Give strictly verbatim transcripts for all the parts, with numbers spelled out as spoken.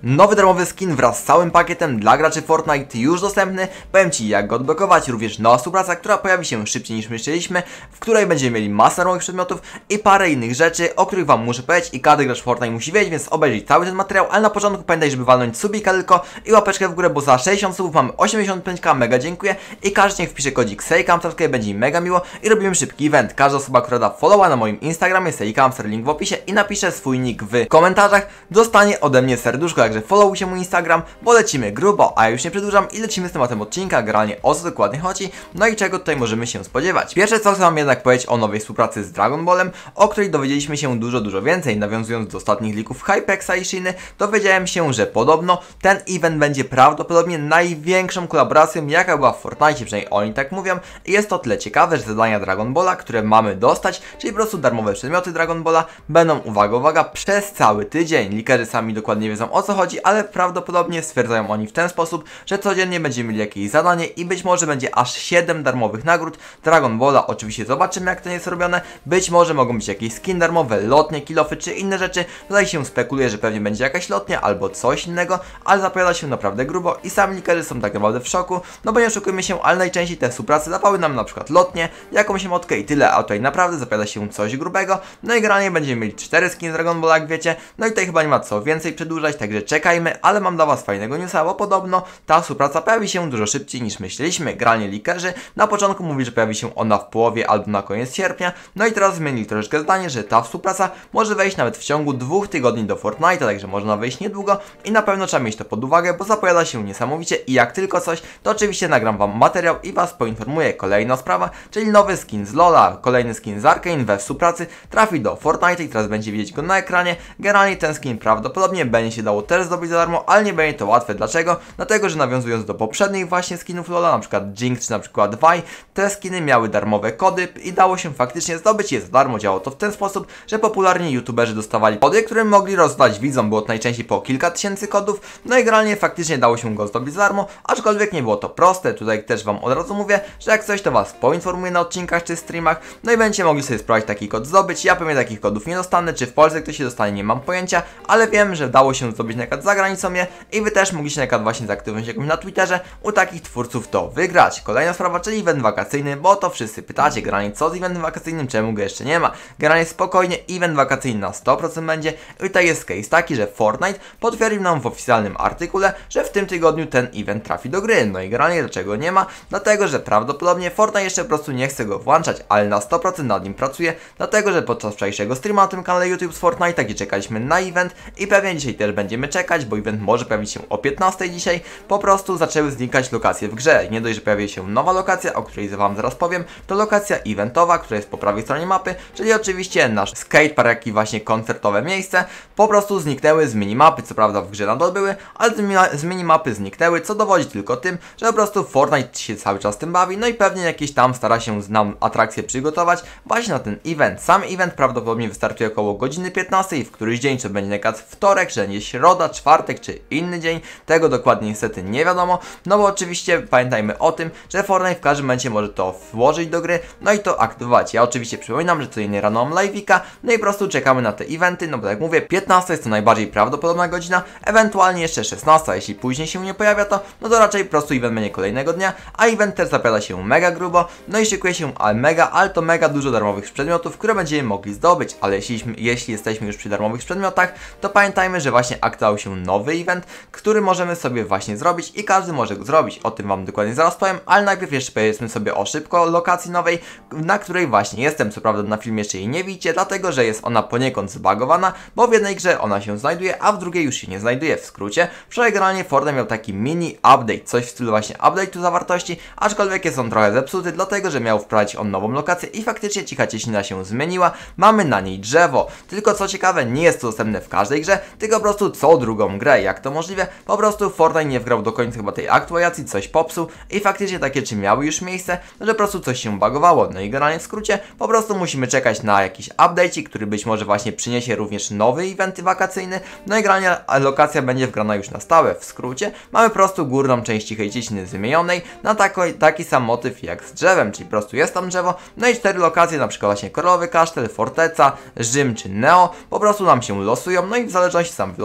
Nowy darmowy skin wraz z całym pakietem dla graczy Fortnite już dostępny. Powiem Ci jak go odblokować, również nowa współpraca, która pojawi się szybciej niż myśleliśmy, w której będziemy mieli masę darmowych przedmiotów i parę innych rzeczy, o których Wam muszę powiedzieć i każdy gracz Fortnite musi wiedzieć, więc obejrzyj cały ten materiał, ale na początku pamiętaj, żeby walnąć subika tylko i łapeczkę w górę, bo za sześćdziesiąt subów mamy osiemdziesiąt pięć ka, mega dziękuję i każdy niech wpisze kodzik SEJKAMSTER, będzie mi mega miło i robimy szybki event. Każda osoba, która da followa na moim Instagramie SEJKAMSTER, link w opisie i napisze swój nick w komentarzach, dostanie ode mnie serduszko, także followujcie mój Instagram, bo lecimy grubo, a ja już nie przedłużam i lecimy z tematem odcinka, generalnie o co dokładnie chodzi, no i czego tutaj możemy się spodziewać. Pierwsze co chcę Wam jednak powiedzieć o nowej współpracy z Dragon Ballem, o której dowiedzieliśmy się dużo, dużo więcej. Nawiązując do ostatnich lików Hypexa i Shiny, dowiedziałem się, że podobno ten event będzie prawdopodobnie największą kolaboracją, jaka była w Fortnite, przynajmniej oni tak mówią. I jest to tyle ciekawe, że zadania Dragon Balla, które mamy dostać, czyli po prostu darmowe przedmioty Dragon Balla, będą, uwaga, uwaga, przez cały tydzień. Likerzy sami dokładnie wiedzą o co chodzi, ale prawdopodobnie stwierdzają oni w ten sposób, że codziennie będziemy mieli jakieś zadanie i być może będzie aż siedem darmowych nagród Dragon Balla. Oczywiście zobaczymy jak to jest robione, być może mogą być jakieś skin darmowe, lotnie, kilofy czy inne rzeczy. Tutaj się spekuluje, że pewnie będzie jakaś lotnia albo coś innego, ale zapowiada się naprawdę grubo i sami likerzy są tak naprawdę w szoku, no bo nie oszukujmy się, ale najczęściej te współprace dawały nam na przykład lotnie, jakąś emotkę i tyle, a tutaj naprawdę zapowiada się coś grubego. No i generalnie będziemy mieli cztery skiny z Dragon Balla, jak wiecie, no i tutaj chyba nie ma co więcej przedłużać, także czekajmy, ale mam dla Was fajnego newsa, bo podobno ta współpraca pojawi się dużo szybciej niż myśleliśmy. Generalnie likerzy na początku mówili, że pojawi się ona w połowie albo na koniec sierpnia, no i teraz zmienili troszeczkę zdanie, że ta współpraca może wejść nawet w ciągu dwóch tygodni do Fortnite'a, także można wejść niedługo i na pewno trzeba mieć to pod uwagę, bo zapowiada się niesamowicie i jak tylko coś, to oczywiście nagram Wam materiał i Was poinformuję. Kolejna sprawa, czyli nowy skin z Lola, kolejny skin z Arcane we współpracy trafi do Fortnite i teraz będzie widzieć go na ekranie. Generalnie ten skin prawdopodobnie będzie się dało też zdobyć za darmo, ale nie będzie to łatwe. Dlaczego? Dlatego, że nawiązując do poprzednich właśnie skinów Lola, na przykład Jinx czy na przykład Vi, te skiny miały darmowe kody i dało się faktycznie zdobyć je za darmo. Działało to w ten sposób, że popularni youtuberzy dostawali kody, które mogli rozdać widzom, było to najczęściej po kilka tysięcy kodów, no i generalnie faktycznie dało się go zdobyć za darmo, aczkolwiek nie było to proste. Tutaj też Wam od razu mówię, że jak coś to Was poinformuję na odcinkach czy streamach, no i będziecie mogli sobie spróbować taki kod zdobyć. Ja pewnie takich kodów nie dostanę, czy w Polsce ktoś się dostanie, nie mam pojęcia, ale wiem, że dało się zdobyć na przykład za granicą je i Wy też mogliście na przykład właśnie z aktywność jakąś na Twitterze u takich twórców to wygrać. Kolejna sprawa, czyli event wakacyjny, bo to wszyscy pytacie, generalnie co z eventem wakacyjnym, czemu go jeszcze nie ma. Generalnie spokojnie, event wakacyjny na sto procent będzie i tutaj jest case taki, że Fortnite potwierdził nam w oficjalnym artykule, że w tym tygodniu ten event trafi do gry. No i generalnie dlaczego nie ma? Dlatego, że prawdopodobnie Fortnite jeszcze po prostu nie chce go włączać, ale na sto procent nad nim pracuje, dlatego, że podczas wczorajszego streama na tym kanale YouTube z Fortnite, gdzie czekaliśmy na event i pewnie dzisiaj też będziemy czekać, bo event może pojawić się o piętnastej dzisiaj, po prostu zaczęły znikać lokacje w grze. Nie dość, że pojawi się nowa lokacja, o której Wam zaraz powiem, to lokacja eventowa, która jest po prawej stronie mapy, czyli oczywiście nasz skatepark, jak i właśnie koncertowe miejsce, po prostu zniknęły z minimapy. Co prawda w grze nadal były, ale z minimapy zniknęły, co dowodzi tylko tym, że po prostu Fortnite się cały czas tym bawi, no i pewnie jakieś tam stara się nam atrakcje przygotować właśnie na ten event. Sam event prawdopodobnie wystartuje około godziny piętnastej w któryś dzień, czy będzie na przykład wtorek, czy będzie środa, czwartek, czy inny dzień, tego dokładnie niestety nie wiadomo, no bo oczywiście pamiętajmy o tym, że Fortnite w każdym momencie może to włożyć do gry, no i to aktywować. Ja oczywiście przypominam, że codziennie rano mam live'ika, no i po prostu czekamy na te eventy, no bo tak jak mówię, piętnasta jest to najbardziej prawdopodobna godzina, ewentualnie jeszcze szesnasta, jeśli później się nie pojawia to, no to raczej po prostu event będzie kolejnego dnia, a event też zapowiada się mega grubo, no i szykuje się ale mega, ale to mega dużo darmowych przedmiotów, które będziemy mogli zdobyć, ale jeśli, jeśli jesteśmy już przy darmowych przedmiotach, to pamiętajmy, że właśnie aktywował się nowy event, który możemy sobie właśnie zrobić i każdy może go zrobić, o tym Wam dokładnie zaraz powiem, ale najpierw jeszcze powiedzmy sobie o szybko lokacji nowej, na której właśnie jestem. Co prawda na filmie jeszcze jej nie widzicie, dlatego że jest ona poniekąd zbagowana, bo w jednej grze ona się znajduje, a w drugiej już się nie znajduje. W skrócie, wczoraj generalnie Fortnite miał taki mini update, coś w stylu właśnie update'u zawartości, aczkolwiek jest on trochę zepsuty, dlatego że miał wprowadzić on nową lokację i faktycznie cicha cieśnina się zmieniła, mamy na niej drzewo, tylko co ciekawe nie jest to dostępne w każdej grze, tylko po prostu co drugą grę. Jak to możliwe? Po prostu Fortnite nie wgrał do końca chyba tej aktualizacji, coś popsuł i faktycznie takie czy miały już miejsce, że po prostu coś się bagowało. No i generalnie w skrócie po prostu musimy czekać na jakiś update, który być może właśnie przyniesie również nowy event wakacyjny, no i generalnie lokacja będzie wgrana już na stałe. W skrócie mamy po prostu górną część cichej cieśniny wymienionej na tako, taki sam motyw jak z drzewem, czyli po prostu jest tam drzewo, no i cztery lokacje, na przykład właśnie Koralowy Kasztel, Forteca, Rzym czy Neo, po prostu nam się losują, no i w zależności sam wylosuje się,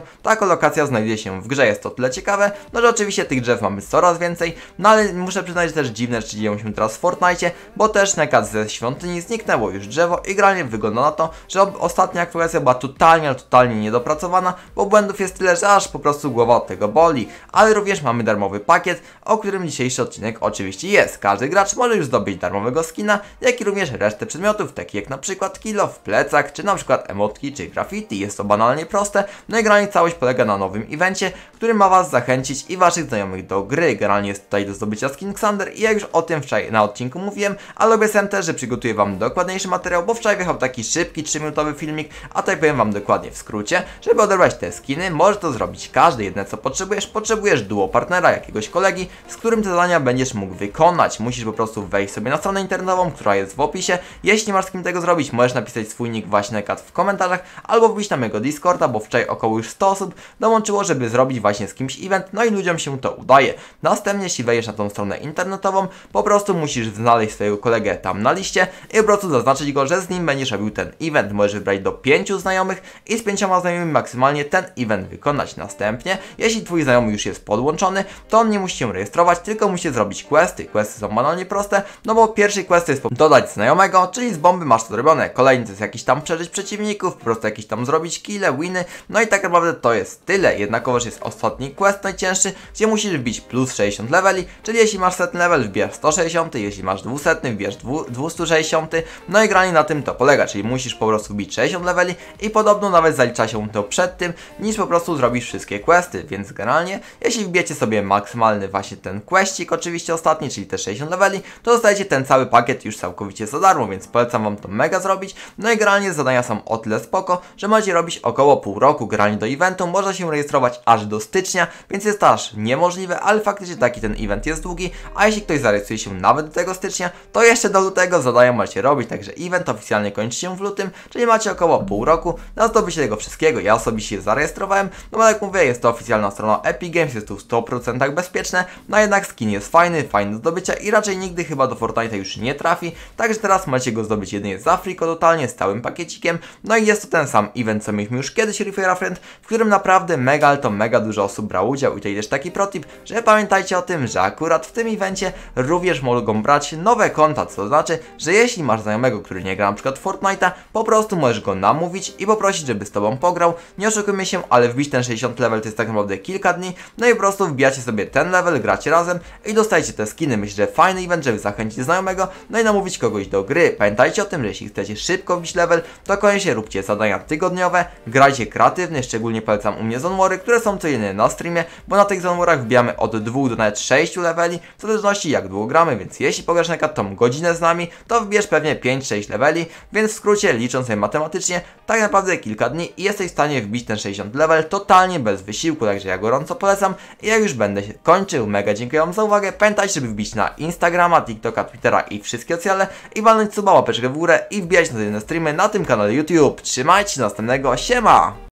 ta kolokacja znajduje się w grze. Jest to tyle ciekawe, no że oczywiście tych drzew mamy coraz więcej, no ale muszę przyznać, że też dziwne rzeczy dzieją się teraz w Fortnite, bo też na przykład ze świątyni zniknęło już drzewo i generalnie wygląda na to, że ostatnia aktualizacja była totalnie, ale totalnie niedopracowana, bo błędów jest tyle, że aż po prostu głowa od tego boli. Ale również mamy darmowy pakiet, o którym dzisiejszy odcinek oczywiście jest. Każdy gracz może już zdobyć darmowego skina, jak i również resztę przedmiotów, takich jak na przykład kilo w plecak, czy na przykład emotki, czy graffiti. Jest to banalnie proste, no i generalnie całość polega na nowym evencie, który ma was zachęcić i waszych znajomych do gry. Generalnie jest tutaj do zdobycia skin Xander i ja już o tym wczoraj na odcinku mówiłem, ale obiecałem też, że przygotuję wam dokładniejszy materiał, bo wczoraj wjechał taki szybki trzy minutowy filmik, a tutaj powiem wam dokładnie w skrócie, żeby odebrać te skiny, może to zrobić każdy. Jedne co potrzebujesz, potrzebujesz duo partnera, jakiegoś kolegi, z którym te zadania będziesz mógł wykonać. Musisz po prostu wejść sobie na stronę internetową, która jest w opisie. Jeśli masz z kim tego zrobić, możesz napisać swój nick właśnie w komentarzach, albo wbić na mojego Discorda, bo wczoraj około już sto osób dołączyło, żeby zrobić właśnie z kimś event, no i ludziom się to udaje. Następnie, jeśli wejdziesz na tą stronę internetową, po prostu musisz znaleźć swojego kolegę tam na liście i po prostu zaznaczyć go, że z nim będziesz robił ten event. Możesz wybrać do pięciu znajomych i z pięcioma znajomymi maksymalnie ten event wykonać. Następnie, jeśli twój znajomy już jest podłączony, to on nie musi się rejestrować, tylko musi zrobić questy. Questy są banalnie proste, no bo pierwszy quest jest dodać znajomego, czyli z bomby masz to zrobione. Kolejny to jest jakiś tam przeżyć przeciwników, po prostu jakiś tam zrobić kille, winy, no i tak naprawdę to jest tyle. Jednakowoż jest ostatni quest najcięższy, gdzie musisz wbić plus sześćdziesiąt leveli, czyli jeśli masz setny level, wbierz sto sześćdziesiąt, jeśli masz dwieście, wbierz dwieście sześćdziesiąt, no i granie na tym to polega, czyli musisz po prostu wbić sześćdziesiąt leveli i podobno nawet zalicza się to przed tym, niż po prostu zrobisz wszystkie questy, więc generalnie, jeśli wbijecie sobie maksymalny właśnie ten questik, oczywiście ostatni, czyli te sześćdziesiąt leveli, to dostajecie ten cały pakiet już całkowicie za darmo, więc polecam wam to mega zrobić. No i generalnie zadania są o tyle spoko, że możecie robić około pół roku. Granie do eventu można się rejestrować aż do stycznia, więc jest to aż niemożliwe, ale faktycznie taki ten event jest długi, a jeśli ktoś zarejestruje się nawet do tego stycznia, to jeszcze do lutego zadania macie robić, także event oficjalnie kończy się w lutym, czyli macie około pół roku na zdobycie tego wszystkiego. Ja osobiście się zarejestrowałem, no bo jak mówię, jest to oficjalna strona Epic Games, jest tu w sto procent bezpieczne, no jednak skin jest fajny, fajny do zdobycia i raczej nigdy chyba do Fortnite'a już nie trafi, także teraz macie go zdobyć jedynie za friko totalnie, z całym pakiecikiem, no i jest to ten sam event, co mieliśmy już kiedyś Refaira Friend, w którym naprawdę mega, ale to mega dużo osób brało udział i tutaj też taki protip, że pamiętajcie o tym, że akurat w tym evencie również mogą brać nowe konta, co znaczy, że jeśli masz znajomego, który nie gra na przykład Fortnite'a, po prostu możesz go namówić i poprosić, żeby z tobą pograł. Nie oszukujmy się, ale wbić ten sześćdziesiąt level to jest tak naprawdę kilka dni, no i po prostu wbijacie sobie ten level, gracie razem i dostajecie te skiny. Myślę, że fajny event, żeby zachęcić znajomego, no i namówić kogoś do gry. Pamiętajcie o tym, że jeśli chcecie szybko wbić level, to koniecznie róbcie zadania tygodniowe, grajcie kreatywnie, szczególnie polecam u mnie Zonwory, które są codziennie na streamie, bo na tych Zonworach wbijamy od dwóch do nawet sześciu leveli, w zależności jak długo gramy, więc jeśli pograsz na przykład tą godzinę z nami, to wbierz pewnie pięć sześć leveli, więc w skrócie, licząc sobie matematycznie, tak naprawdę kilka dni i jesteś w stanie wbić ten sześćdziesiąt level totalnie bez wysiłku, także ja gorąco polecam i ja już będę się kończył. Mega dziękuję wam za uwagę, pamiętajcie, żeby wbić na Instagrama, TikToka, Twittera i wszystkie sociale i walnąć suba, łapeczkę w górę i wbijać na inne streamy na tym kanale YouTube. Trzymajcie się, do następnego, siema!